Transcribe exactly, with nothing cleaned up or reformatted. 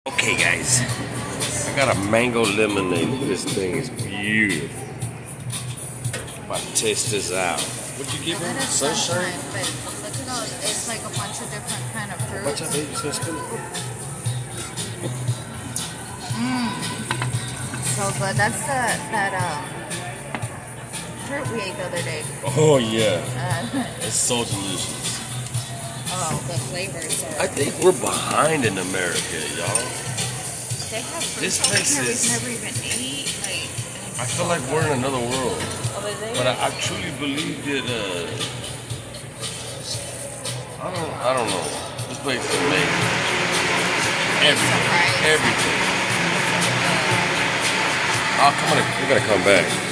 Okay, guys, I got a mango lemonade. Look at this thing, it's beautiful. About to test this out. What'd you give him? Sunshine? But look at those, it's like a bunch of different kind of fruits. Watch out, baby, it's gonna spill it. Mmm, so good. That's the, that um, fruit we ate the other day. Oh, yeah. Uh, it's so delicious. Oh, the flavors are... I think we're behind in America, y'all. They have fruit This place we've is... never even ate. Like, I feel like we're in another world. over there. But I, I truly believe that, uh... I don't, I don't know. This place is amazing. Everything. Everything. Oh, come on. We're gonna come back.